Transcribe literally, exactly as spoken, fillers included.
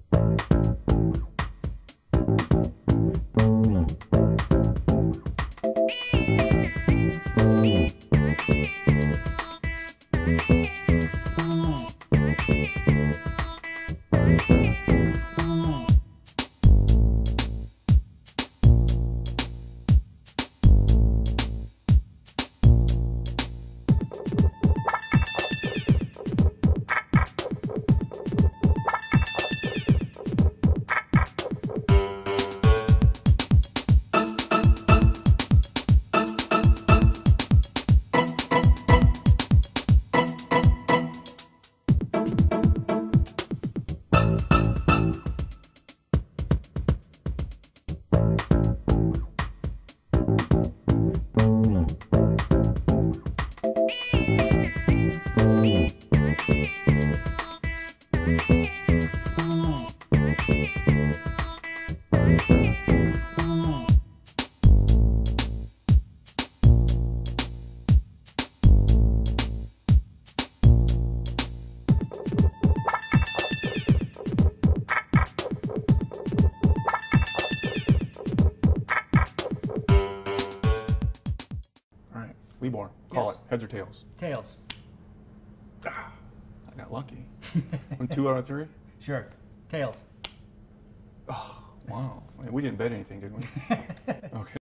Leeborn, call Yes. it. Heads or tails? Tails. Ah, I got lucky. One, two out of three? Sure. Tails. Oh, wow. We didn't bet anything, did we? Okay.